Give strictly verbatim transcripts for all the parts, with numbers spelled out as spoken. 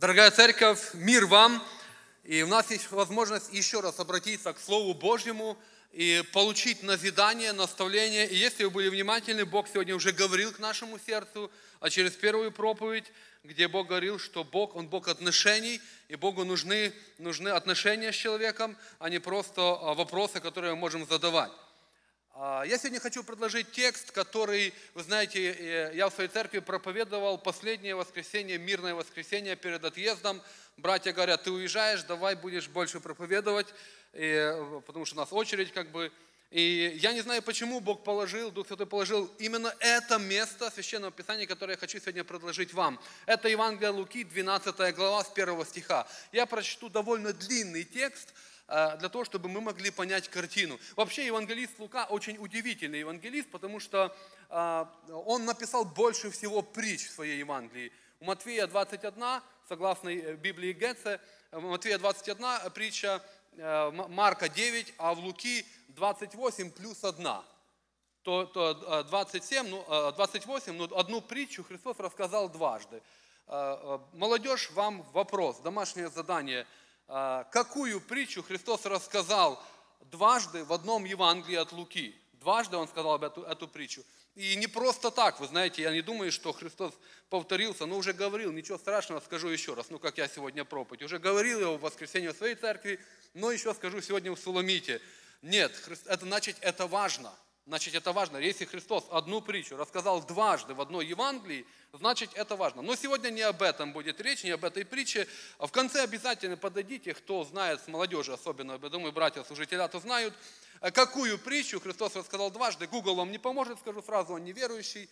Дорогая церковь, мир вам! И у нас есть возможность еще раз обратиться к Слову Божьему и получить назидание, наставление. И если вы были внимательны, Бог сегодня уже говорил к нашему сердцу, а через первую проповедь, где Бог говорил, что Бог, Он Бог отношений, и Богу нужны, нужны отношения с человеком, а не просто вопросы, которые мы можем задавать. Я сегодня хочу предложить текст, который, вы знаете, я в своей церкви проповедовал последнее воскресенье, мирное воскресенье перед отъездом. Братья говорят, ты уезжаешь, давай будешь больше проповедовать, потому что у нас очередь как бы. И я не знаю, почему Бог положил, Дух Святой положил именно это место Священного Писания, которое я хочу сегодня предложить вам. Это Евангелие Луки, двенадцатая глава, с первого стиха. Я прочту довольно длинный текст, для того, чтобы мы могли понять картину. Вообще, евангелист Лука очень удивительный евангелист, потому что он написал больше всего притч в своей Евангелии. У Матфея двадцать одна, согласно Библии Гетце, у Матфея двадцать одна притча, Марка девять, а в Луки двадцать восемь плюс одна. То, то двадцать семь, ну, двадцать восемь, но одну притчу Христос рассказал дважды. Молодежь, вам вопрос, домашнее задание. Какую притчу Христос рассказал дважды в одном Евангелии от Луки? Дважды Он сказал об эту, эту притчу. И не просто так, вы знаете, я не думаю, что Христос повторился, но уже говорил, ничего страшного, скажу еще раз, ну как я сегодня проповедь. Уже говорил его в воскресенье в своей церкви, но еще скажу сегодня в Суламите. Нет, это, значит, это важно. Значит, это важно. Если Христос одну притчу рассказал дважды в одной Евангелии, значит, это важно. Но сегодня не об этом будет речь, не об этой притче. В конце обязательно подойдите, кто знает с молодежи, особенно, я думаю, братья-служителя-то знают, какую притчу Христос рассказал дважды. Google вам не поможет, скажу сразу, он неверующий.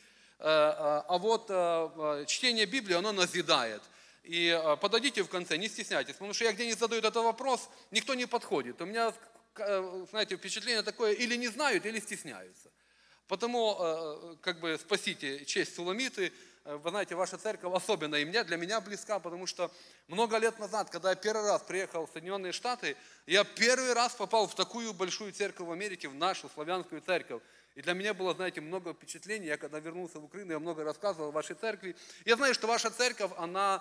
А вот чтение Библии, оно назидает. И подойдите в конце, не стесняйтесь, потому что я где не задаю этот вопрос, никто не подходит. У меня, знаете, впечатление такое, или не знают, или стесняются. Потому, как бы, спасите честь Суламиты. Вы знаете, ваша церковь особенно и меня, для меня близка, потому что много лет назад, когда я первый раз приехал в Соединенные Штаты, я первый раз попал в такую большую церковь в Америке, в нашу славянскую церковь. И для меня было, знаете, много впечатлений. Я когда вернулся в Украину, я много рассказывал о вашей церкви. Я знаю, что ваша церковь, она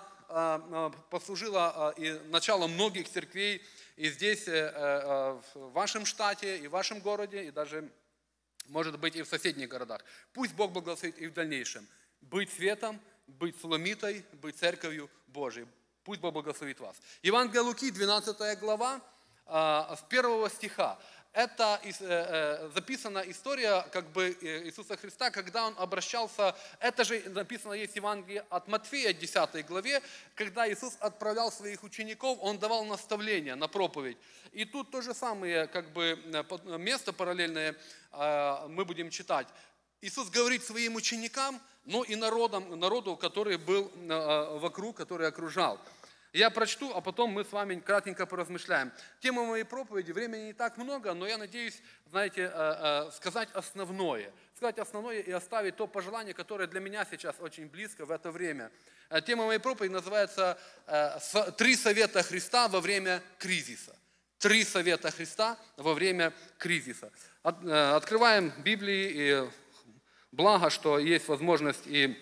послужила и началом многих церквей и здесь, в вашем штате, и в вашем городе, и даже, может быть, и в соседних городах. Пусть Бог благословит и в дальнейшем. Быть светом, быть Суламитой, быть церковью Божией. Пусть Бог благословит вас. Евангелие Луки, двенадцатая глава, с первого стиха. Это записана история как бы Иисуса Христа, когда Он обращался, это же написано есть в Евангелии от Матфея, десятой главе, когда Иисус отправлял своих учеников, Он давал наставления на проповедь. И тут то же самое как бы место параллельное мы будем читать. Иисус говорит своим ученикам, но и народам, народу, который был вокруг, который окружал. Я прочту, а потом мы с вами кратенько поразмышляем. Тема моей проповеди, времени не так много, но я надеюсь, знаете, сказать основное. Сказать основное и оставить то пожелание, которое для меня сейчас очень близко в это время. Тема моей проповеди называется «Три совета Христа во время кризиса». Три совета Христа во время кризиса. Открываем Библии, и благо, что есть возможность и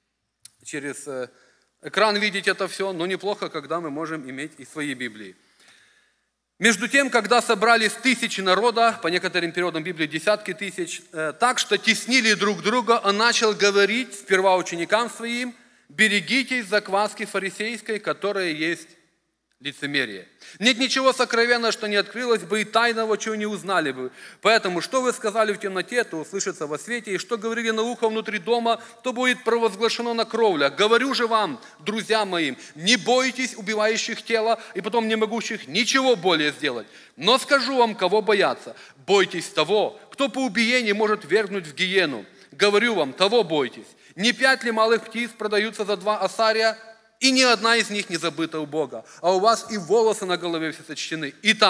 через экран видеть это все, но неплохо, когда мы можем иметь и свои Библии. Между тем, когда собрались тысячи народа, по некоторым периодам Библии десятки тысяч, так что теснили друг друга, он начал говорить сперва ученикам своим: берегитесь закваски фарисейской, которая есть лицемерие. Нет ничего сокровенного, что не открылось бы, и тайного, чего не узнали бы. Поэтому, что вы сказали в темноте, то услышится во свете, и что говорили на ухо внутри дома, то будет провозглашено на кровлях. Говорю же вам, друзья моим, не бойтесь убивающих тело, и потом не могущих ничего более сделать. Но скажу вам, кого бояться. Бойтесь того, кто по убиению может вергнуть в гиену. Говорю вам, того бойтесь. Не пять ли малых птиц продаются за два осария, и ни одна из них не забыта у Бога, а у вас и волосы на голове все сочтены. Итак,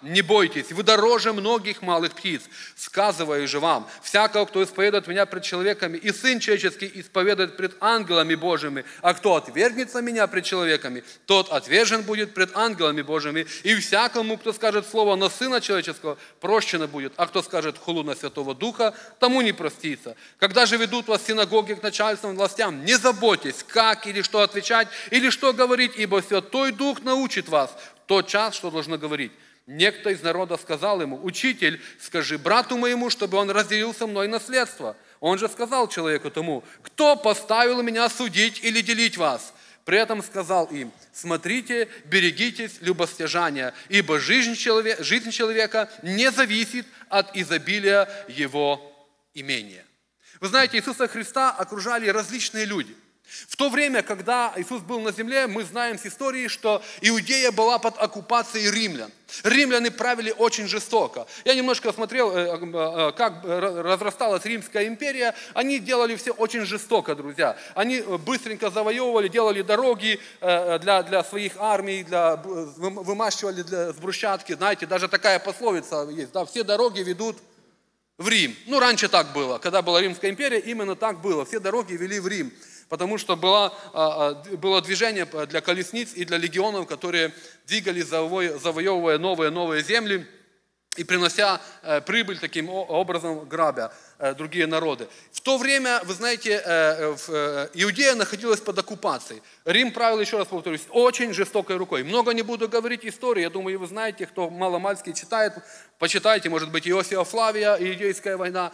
не бойтесь, вы дороже многих малых птиц. Сказываю же вам, всякого, кто исповедует меня пред человеками, и Сын Человеческий исповедует пред ангелами Божьими, а кто отвергнется меня пред человеками, тот отвержен будет пред ангелами Божьими, и всякому, кто скажет слово на Сына Человеческого, прощено будет, а кто скажет хулу на Святого Духа, тому не простится. Когда же ведут вас в синагоги к начальствам, властям, не заботьтесь, как или что отвечать, или что говорить, ибо Святой Дух научит вас в тот час, что должно говорить. Некто из народа сказал ему: «Учитель, скажи брату моему, чтобы он разделил со мной наследство». Он же сказал человеку тому: «Кто поставил меня судить или делить вас?» При этом сказал им: «Смотрите, берегитесь любостяжания, ибо жизнь человека, жизнь человека не зависит от изобилия его имения». Вы знаете, Иисуса Христа окружали различные люди. В то время, когда Иисус был на земле, мы знаем с истории, что Иудея была под оккупацией римлян. Римляне правили очень жестоко. Я немножко смотрел, как разрасталась Римская империя. Они делали все очень жестоко, друзья. Они быстренько завоевывали, делали дороги для, для своих армий, для, вымащивали для, с брусчатки. Знаете, даже такая пословица есть, да, все дороги ведут в Рим. Ну, раньше так было. Когда была Римская империя, именно так было. Все дороги вели в Рим. Потому что было, было движение для колесниц и для легионов, которые двигались, завоевывая новые-новые земли и принося прибыль таким образом, грабя другие народы. В то время, вы знаете, Иудея находилась под оккупацией. Рим правил, еще раз повторюсь, очень жестокой рукой. Много не буду говорить истории, я думаю, вы знаете, кто маломальски читает, почитайте, может быть, Иосифа Флавия, Иудейская война.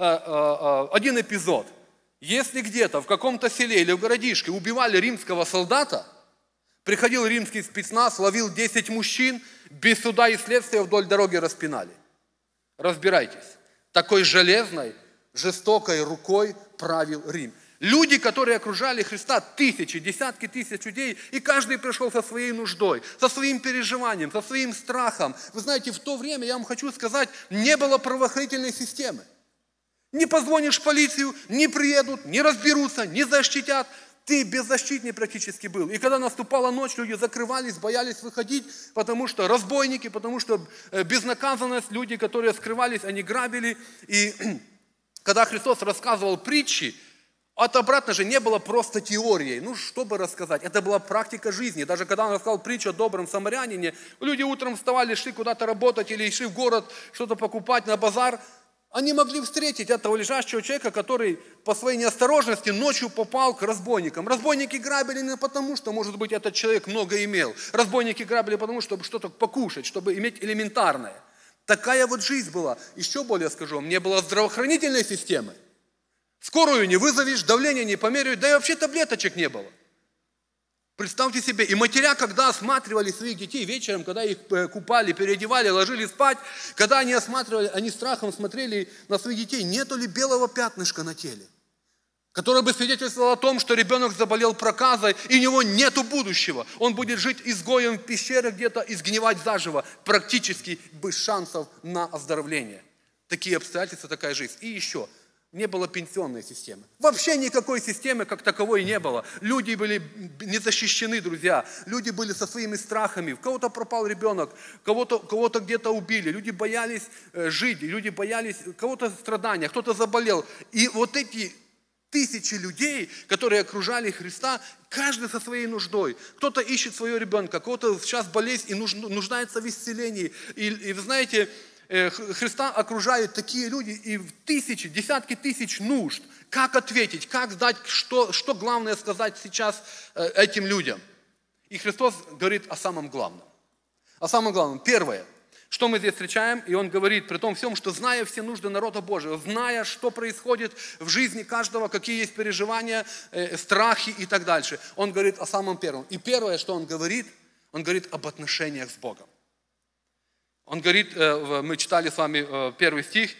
Один эпизод. Если где-то в каком-то селе или в городишке убивали римского солдата, приходил римский спецназ, ловил десять мужчин, без суда и следствия вдоль дороги распинали. Разбирайтесь. Такой железной, жестокой рукой правил Рим. Люди, которые окружали Христа, тысячи, десятки тысяч людей, и каждый пришел со своей нуждой, со своим переживанием, со своим страхом. Вы знаете, в то время, я вам хочу сказать, не было правоохранительной системы. Не позвонишь в полицию, не приедут, не разберутся, не защитят. Ты беззащитный практически был. И когда наступала ночь, люди закрывались, боялись выходить, потому что разбойники, потому что безнаказанность, люди, которые скрывались, они грабили. И когда Христос рассказывал притчи, это обратно же не было просто теорией. Ну, чтобы рассказать, это была практика жизни. Даже когда он рассказал притчу о добром самарянине, люди утром вставали, шли куда-то работать или шли в город что-то покупать на базар. Они могли встретить этого лежащего человека, который по своей неосторожности ночью попал к разбойникам. Разбойники грабили не потому, что, может быть, этот человек много имел. Разбойники грабили потому, чтобы что-то покушать, чтобы иметь элементарное. Такая вот жизнь была. Еще более скажу вам, не было здравоохранительной системы. Скорую не вызовешь, давление не померяют, да и вообще таблеточек не было. Представьте себе, и матеря, когда осматривали своих детей вечером, когда их купали, переодевали, ложили спать, когда они осматривали, они страхом смотрели на своих детей, нету ли белого пятнышка на теле, которое бы свидетельствовало о том, что ребенок заболел проказой, и у него нету будущего. Он будет жить изгоем в пещере где-то и сгнивать заживо, практически без шансов на оздоровление. Такие обстоятельства, такая жизнь. И еще. Не было пенсионной системы. Вообще никакой системы как таковой не было. Люди были не защищены, друзья. Люди были со своими страхами. У кого-то пропал ребенок, кого-то, кого-то где-то убили. Люди боялись жить, люди боялись кого-то страдания, кто-то заболел. И вот эти тысячи людей, которые окружали Христа, каждый со своей нуждой. Кто-то ищет своего ребенка, кого-то сейчас болезнь и нуждается в исцелении. И, и вы знаете, Христа окружают такие люди и в тысячи, десятки тысяч нужд. Как ответить, как знать, что, что главное сказать сейчас этим людям. И Христос говорит о самом главном. О самом главном. Первое, что мы здесь встречаем, и Он говорит при том всем, что зная все нужды народа Божьего, зная, что происходит в жизни каждого, какие есть переживания, страхи и так дальше. Он говорит о самом первом. И первое, что Он говорит, Он говорит об отношениях с Богом. Он говорит, мы читали с вами первый стих,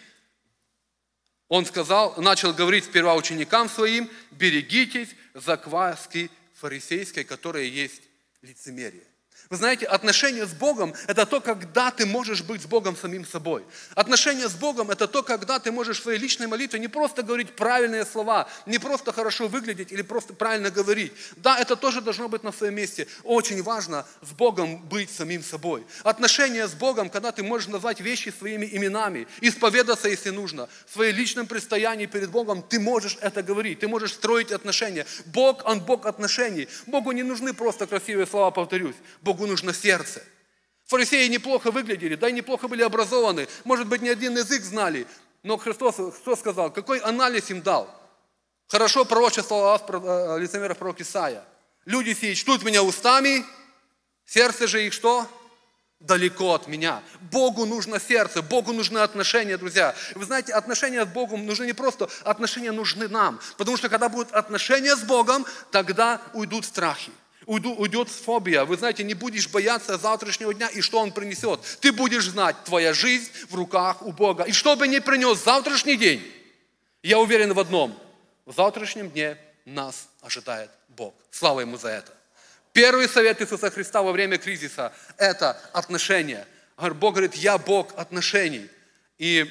он сказал, начал говорить сперва ученикам своим: берегитесь закваски фарисейской, которая есть лицемерие. Вы знаете, отношения с Богом – это то, когда ты можешь быть с Богом самим собой. Отношения с Богом – это то, когда ты можешь в своей личной молитве не просто говорить правильные слова, не просто хорошо выглядеть или просто правильно говорить. Да, это тоже должно быть на своем месте. Очень важно с Богом быть самим собой. Отношения с Богом, когда ты можешь назвать вещи своими именами, исповедаться, если нужно, в своем личном предстоянии перед Богом, ты можешь это говорить, ты можешь строить отношения. Бог, Он Бог отношений. Богу не нужны просто красивые слова, повторюсь. Богу нужно сердце. Фарисеи неплохо выглядели, да и неплохо были образованы. Может быть, не один язык знали. Но Христос что сказал? Какой анализ им дал? Хорошо пророчествовал лицемеров пророк Исаия. Люди сии чтут меня устами, сердце же их что? Далеко от меня. Богу нужно сердце, Богу нужны отношения, друзья. Вы знаете, отношения с Богом нужны не просто, отношения нужны нам. Потому что когда будут отношения с Богом, тогда уйдут страхи. Уйдет фобия. Вы знаете, не будешь бояться завтрашнего дня и что он принесет. Ты будешь знать, твоя жизнь в руках у Бога. И что бы ни принес завтрашний день, я уверен в одном. В завтрашнем дне нас ожидает Бог. Слава Ему за это. Первый совет Иисуса Христа во время кризиса – это отношения. Бог говорит, я Бог отношений. И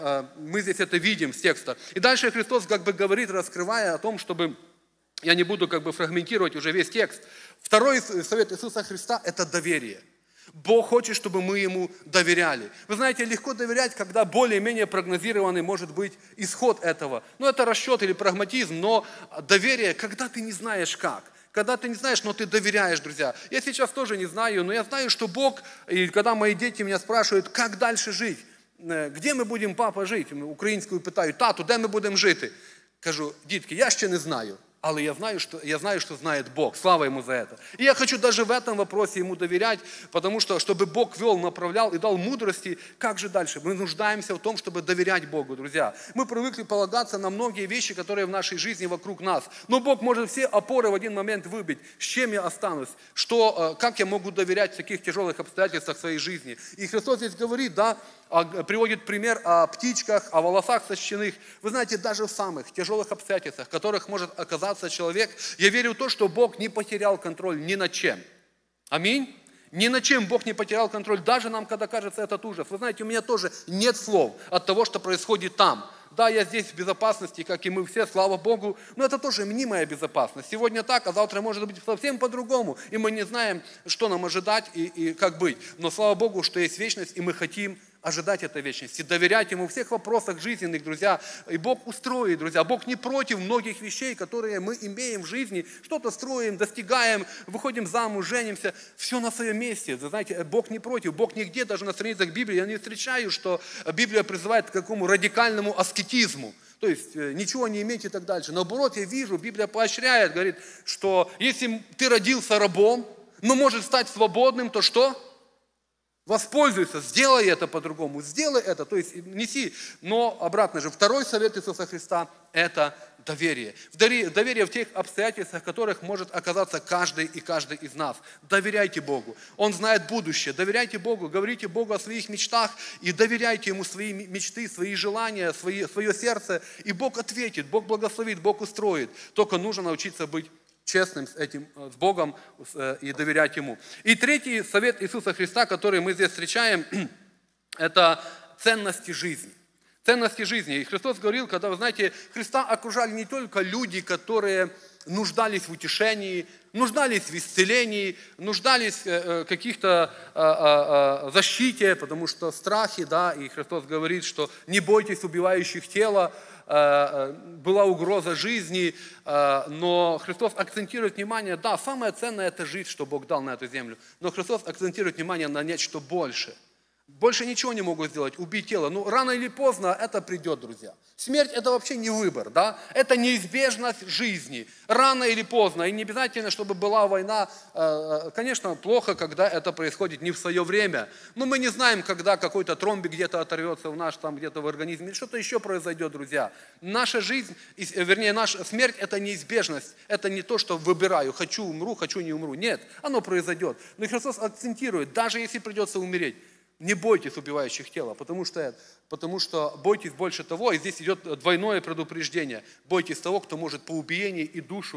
мы здесь это видим с текста. И дальше Христос как бы говорит, раскрывая о том, чтобы... Я не буду как бы фрагментировать уже весь текст. Второй совет Иисуса Христа – это доверие. Бог хочет, чтобы мы Ему доверяли. Вы знаете, легко доверять, когда более-менее прогнозированный может быть исход этого. Ну, это расчет или прагматизм, но доверие, когда ты не знаешь как. Когда ты не знаешь, но ты доверяешь, друзья. Я сейчас тоже не знаю, но я знаю, что Бог, и когда мои дети меня спрашивают, как дальше жить, где ми будемо, папа, жити, українською питають, тату, де ми будемо жити? Кажу, дітки, я ще не знаю. Але я знаю, что, я знаю, что знает Бог. Слава Ему за это. И я хочу даже в этом вопросе Ему доверять, потому что, чтобы Бог вел, направлял и дал мудрости, как же дальше? Мы нуждаемся в том, чтобы доверять Богу, друзья. Мы привыкли полагаться на многие вещи, которые в нашей жизни вокруг нас. Но Бог может все опоры в один момент выбить. С чем я останусь? Что, как я могу доверять в таких тяжелых обстоятельствах своей жизни? И Христос здесь говорит, да, приводит пример о птичках, о волосах сочтенных. Вы знаете, даже в самых тяжелых обстоятельствах, в которых может оказаться человек, я верю в то, что Бог не потерял контроль ни над чем. Аминь. Ни над чем Бог не потерял контроль, даже нам, когда кажется этот ужас. Вы знаете, у меня тоже нет слов от того, что происходит там. Да, я здесь в безопасности, как и мы все, слава Богу, но это тоже мнимая безопасность. Сегодня так, а завтра может быть совсем по-другому, и мы не знаем, что нам ожидать и, и как быть. Но слава Богу, что есть вечность, и мы хотим ожидать этой вечности, доверять Ему в всех вопросах жизненных, друзья. И Бог устроит, друзья. Бог не против многих вещей, которые мы имеем в жизни. Что-то строим, достигаем, выходим замуж, женимся. Все на своем месте. Вы знаете, Бог не против. Бог нигде, даже на страницах Библии, я не встречаю, что Библия призывает к какому радикальному аскетизму. То есть ничего не иметь и так дальше. Наоборот, я вижу, Библия поощряет, говорит, что если ты родился рабом, но можешь стать свободным, то что? Воспользуйся, сделай это по-другому, сделай это, то есть неси. Но обратно же, второй совет Иисуса Христа – это доверие. Доверие в тех обстоятельствах, в которых может оказаться каждый и каждый из нас. Доверяйте Богу. Он знает будущее. Доверяйте Богу, говорите Богу о своих мечтах и доверяйте Ему свои мечты, свои желания, свои, свое сердце. И Бог ответит, Бог благословит, Бог устроит. Только нужно научиться быть честным с этим, с Богом и доверять Ему. И третий совет Иисуса Христа, который мы здесь встречаем, это ценности жизни. Ценности жизни. И Христос говорил, когда, вы знаете, Христа окружали не только люди, которые нуждались в утешении, нуждались в исцелении, нуждались в каких-то защите, потому что страхи, да, и Христос говорит, что не бойтесь убивающих тела, была угроза жизни, но Христос акцентирует внимание, да, самое ценное – это жизнь, что Бог дал на эту землю, но Христос акцентирует внимание на нечто больше. Больше ничего не могут сделать, убить тело. Ну, рано или поздно это придет, друзья. Смерть – это вообще не выбор, да? Это неизбежность жизни. Рано или поздно. И не обязательно, чтобы была война. Конечно, плохо, когда это происходит не в свое время. Но мы не знаем, когда какой-то тромбик где-то оторвется в наш, там где-то в организме. Или что-то еще произойдет, друзья. Наша жизнь, вернее, наша смерть – это неизбежность. Это не то, что выбираю, хочу умру, хочу не умру. Нет, оно произойдет. Но Христос акцентирует, даже если придется умереть, не бойтесь убивающих тела, потому что, потому что бойтесь больше того, и здесь идет двойное предупреждение. Бойтесь того, кто может по убиении и душу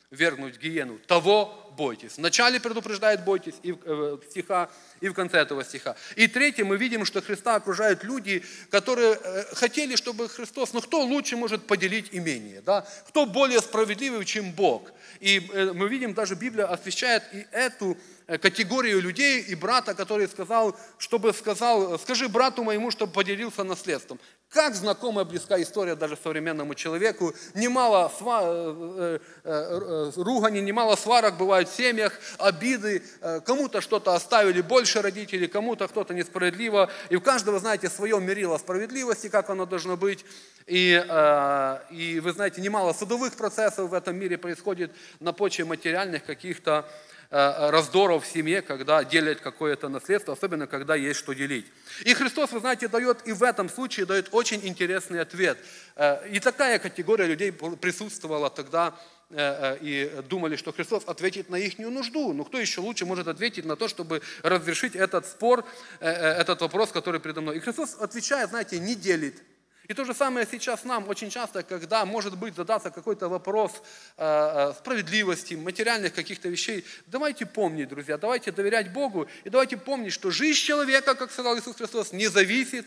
вергнуть в гиену, того бойтесь. Вначале предупреждает бойтесь и в, стиха, и в конце этого стиха. И третье, мы видим, что Христа окружают люди, которые хотели, чтобы Христос, ну кто лучше может поделить имение, да? Кто более справедливый, чем Бог. И мы видим, даже Библия освещает и эту категорию людей, и брата, который сказал, чтобы сказал, скажи брату моему, чтобы поделился наследством. Как знакомая, близкая история даже современному человеку. Немало сва... ругани, немало сварок бывает в семьях, обиды. Кому-то что-то оставили больше родителей, кому-то кто-то несправедливо. И у каждого, знаете, свое мерило справедливости, как оно должно быть. И, и вы знаете, немало судовых процессов в этом мире происходит на почве материальных каких-то раздоров в семье, когда делят какое-то наследство, особенно когда есть что делить. И Христос, вы знаете, дает и в этом случае дает очень интересный ответ. И такая категория людей присутствовала тогда и думали, что Христос ответит на их нужду. Но кто еще лучше может ответить на то, чтобы разрешить этот спор, этот вопрос, который передо мной. И Христос отвечает, знаете, не делит. И то же самое сейчас нам очень часто, когда, может быть, задаться какой-то вопрос э, справедливости, материальных каких-то вещей, давайте помнить, друзья, давайте доверять Богу, и давайте помнить, что жизнь человека, как сказал Иисус Христос, не зависит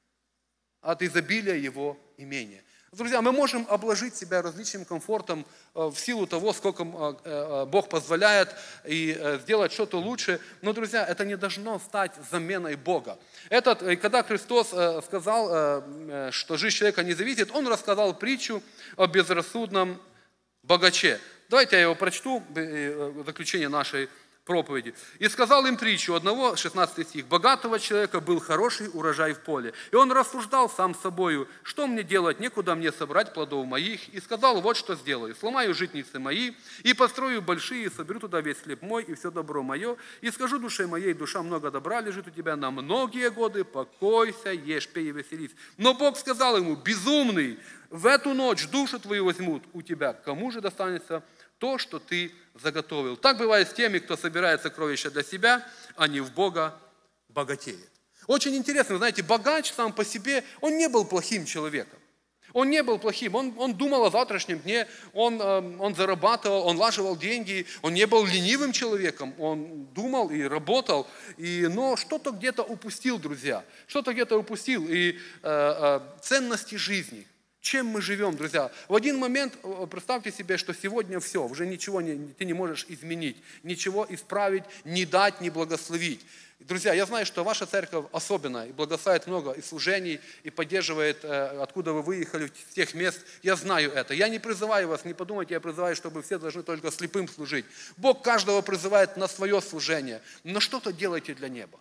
от изобилия его имения. Друзья, мы можем обложить себя различным комфортом в силу того, сколько Бог позволяет, и сделать что-то лучше. Но, друзья, это не должно стать заменой Бога. Этот, когда Христос сказал, что жизнь человека не зависит, Он рассказал притчу о безрассудном богаче. Давайте я его прочту, заключение нашей проповеди. «И сказал им притчу одного, шестнадцатый стих, богатого человека был хороший урожай в поле. И он рассуждал сам с собою, что мне делать, некуда мне собрать плодов моих. И сказал, вот что сделаю, сломаю житницы мои, и построю большие, и соберу туда весь хлеб мой, и все добро мое, и скажу душе моей, душа много добра лежит у тебя на многие годы, покойся, ешь, пей и веселись. Но Бог сказал ему, безумный, в эту ночь душу твою возьмут у тебя, кому же достанется то, что ты заготовил. Так бывает с теми, кто собирает сокровища для себя, а не в Бога богатеет». Очень интересно, знаете, богач сам по себе, он не был плохим человеком. Он не был плохим, он, он думал о завтрашнем дне, он, он зарабатывал, он влаживал деньги, он не был ленивым человеком, он думал и работал, и, но что-то где-то упустил, друзья, что-то где-то упустил, и э, э, ценности жизни. Чем мы живем, друзья? В один момент представьте себе, что сегодня все, уже ничего не, ты не можешь изменить, ничего исправить, не дать, не благословить. Друзья, я знаю, что ваша церковь особенная, и благословляет много и служений, и поддерживает, откуда вы выехали, с тех мест. Я знаю это. Я не призываю вас, не подумайте, я призываю, чтобы все должны только слепым служить. Бог каждого призывает на свое служение, но что-то делайте для неба.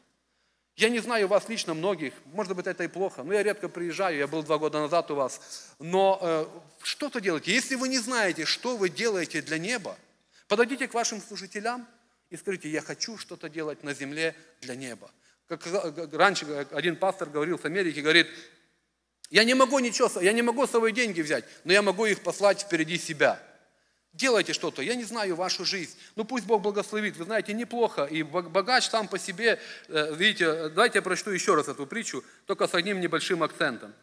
Я не знаю вас лично, многих, может быть, это и плохо, но я редко приезжаю, я был два года назад у вас, но э, что-то делайте. Если вы не знаете, что вы делаете для неба, подойдите к вашим служителям и скажите, я хочу что-то делать на земле для неба. Как раньше один пастор говорил с Америки, говорит, я не могу ничего, я не могу свои деньги взять, но я могу их послать впереди себя. Делайте что-то, я не знаю вашу жизнь, ну пусть Бог благословит, вы знаете, неплохо, и богач сам по себе, видите, давайте я прочту еще раз эту притчу, только с одним небольшим акцентом.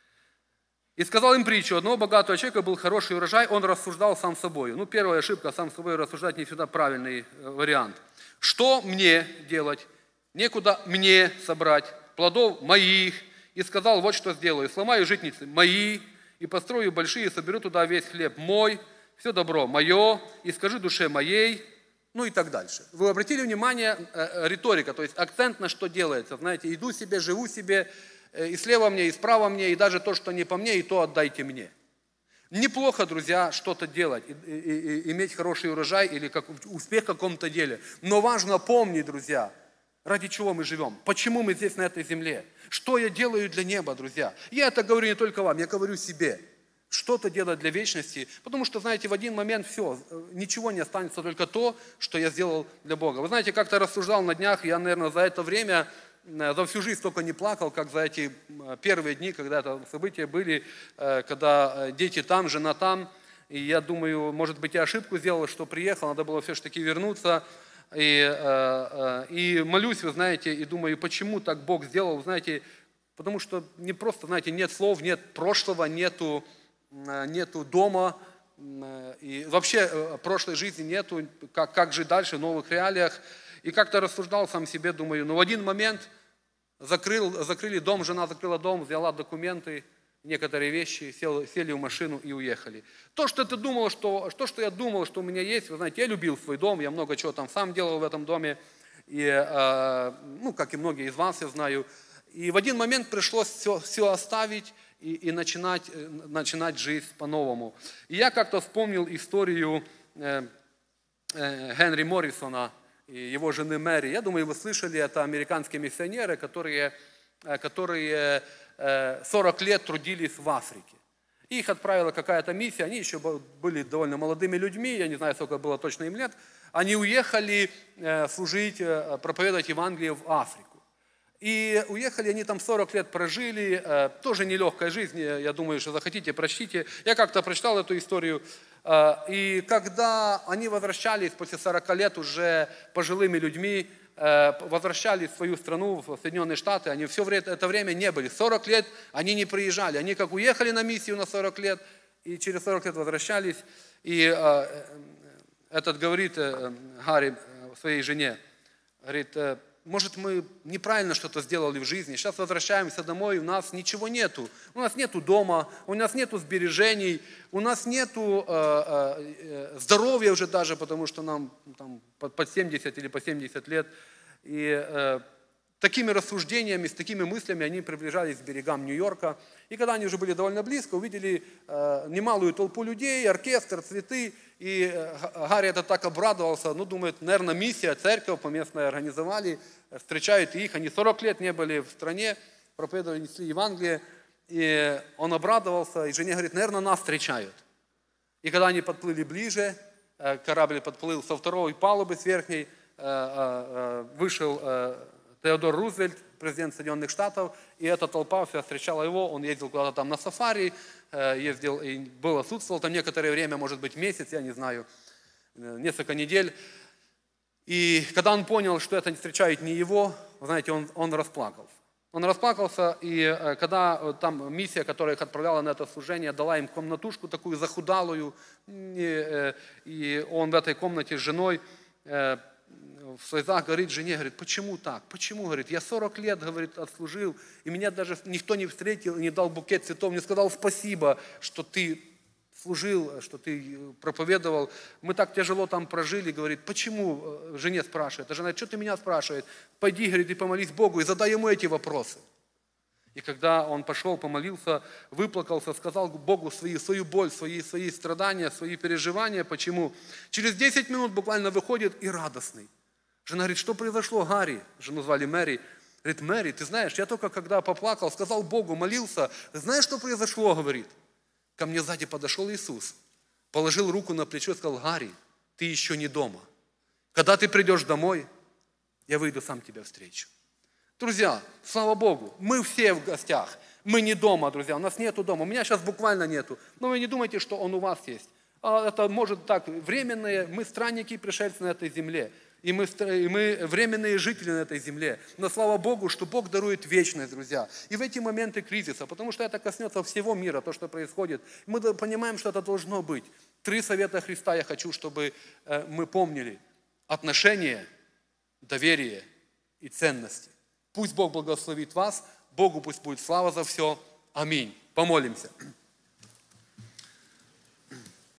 «И сказал им притчу, одного богатого человека был хороший урожай, он рассуждал сам с собой». Ну, первая ошибка, сам с собой рассуждать не всегда правильный вариант. «Что мне делать? Некуда мне собрать плодов моих». И сказал, вот что сделаю, сломаю житницы мои, и построю большие, и соберу туда весь хлеб мой, все добро мое, и скажи душе моей, ну и так дальше. Вы обратили внимание, э, риторика, то есть акцент на что делается. Знаете, иду себе, живу себе, э, и слева мне, и справа мне, и даже то, что не по мне, и то отдайте мне. Неплохо, друзья, что-то делать, и, и, и, иметь хороший урожай или как, успех в каком-то деле. Но важно помнить, друзья, ради чего мы живем, почему мы здесь на этой земле, что я делаю для неба, друзья. Я это говорю не только вам, я говорю себе. Что-то делать для вечности, потому что, знаете, в один момент все, ничего не останется, только то, что я сделал для Бога. Вы знаете, как-то рассуждал на днях, я, наверное, за это время, за всю жизнь столько не плакал, как за эти первые дни, когда это события были, когда дети там, жена там, и я думаю, может быть, я ошибку сделал, что приехал, надо было все-таки вернуться, и, и молюсь, вы знаете, и думаю, почему так Бог сделал, вы знаете, потому что не просто, знаете, нет слов, нет прошлого, нету нету дома, и вообще прошлой жизни нету, как, как жить дальше в новых реалиях. И как-то рассуждал сам себе, думаю, ну в один момент закрыл, закрыли дом, жена закрыла дом, взяла документы, некоторые вещи, сел, сели в машину и уехали. То, что ты думал, что, то, что я думал, что у меня есть, вы знаете, я любил свой дом, я много чего там сам делал в этом доме, и, э, ну, как и многие из вас, я знаю. И в один момент пришлось все, все оставить и, и начинать, начинать жизнь по-новому. И я как-то вспомнил историю э, э, Генри Моррисона и его жены Мэри. Я думаю, вы слышали, это американские миссионеры, которые, которые сорок лет трудились в Африке. Их отправила какая-то миссия, они еще были довольно молодыми людьми, я не знаю, сколько было точно им лет. Они уехали служить, проповедовать Евангелие в Африку. И уехали, они там сорок лет прожили, тоже нелегкая жизнь, я думаю, что захотите, прочтите. Я как-то прочитал эту историю. И когда они возвращались после сорока лет уже пожилыми людьми, возвращались в свою страну, в Соединенные Штаты, они все это время не были. сорок лет они не приезжали. Они как уехали на миссию на сорок лет, и через сорок лет возвращались. И этот говорит Гарри своей жене, говорит, может, мы неправильно что-то сделали в жизни, сейчас возвращаемся домой, у нас ничего нету. У нас нету дома, у нас нету сбережений, у нас нету э, э, здоровья уже даже, потому что нам там, под семьдесят или по семьдесят лет. И э, такими рассуждениями, с такими мыслями они приближались к берегам Нью-Йорка. И когда они уже были довольно близко, увидели э, немалую толпу людей, оркестр, цветы. И э, Гарри это так обрадовался, ну, думает, наверное, миссия, церковь поместная организовали, встречают их. Они сорок лет не были в стране, проповедовали, несли Евангелие. И он обрадовался, и жене говорит, наверное, нас встречают. И когда они подплыли ближе, э, корабль подплыл со второй палубы, с верхней, э, э, вышел э, Теодор Рузвельт, президент Соединенных Штатов, и эта толпа вся встречала его, он ездил куда-то там на сафари, ездил и был, отсутствовал там некоторое время, может быть месяц, я не знаю, несколько недель. И когда он понял, что это встречает не его, вы знаете, он, он расплакался. Он расплакался, и когда там миссия, которая их отправляла на это служение, дала им комнатушку такую захудалую, и, и он в этой комнате с женой в слезах говорит жене, говорит, почему так? Почему? Говорит, я сорок лет, говорит, отслужил, и меня даже никто не встретил, не дал букет цветов, не сказал спасибо, что ты служил, что ты проповедовал. Мы так тяжело там прожили, говорит, почему? Жене спрашивает. А жена, что ты меня спрашивает? Пойди, говорит, и помолись Богу, и задай ему эти вопросы. И когда он пошел, помолился, выплакался, сказал Богу свои, свою боль, свои, свои страдания, свои переживания. Почему? Через десять минут буквально выходит и радостный. Жена говорит, что произошло, Гарри? Жену звали Мэри. Говорит, Мэри, ты знаешь, я только когда поплакал, сказал Богу, молился, знаешь, что произошло, говорит? Ко мне сзади подошел Иисус, положил руку на плечо и сказал, Гарри, ты еще не дома. Когда ты придешь домой, я выйду сам тебя встречу. Друзья, слава Богу, мы все в гостях, мы не дома, друзья, у нас нету дома, у меня сейчас буквально нету, но вы не думайте, что он у вас есть. Это может так, временные, мы странники и пришельцы на этой земле. И мы, и мы временные жители на этой земле. Но слава Богу, что Бог дарует вечность, друзья. И в эти моменты кризиса, потому что это коснется всего мира, то, что происходит, мы понимаем, что это должно быть. Три совета Христа я хочу, чтобы мы помнили. Отношения, доверие и ценности. Пусть Бог благословит вас. Богу пусть будет слава за все. Аминь. Помолимся.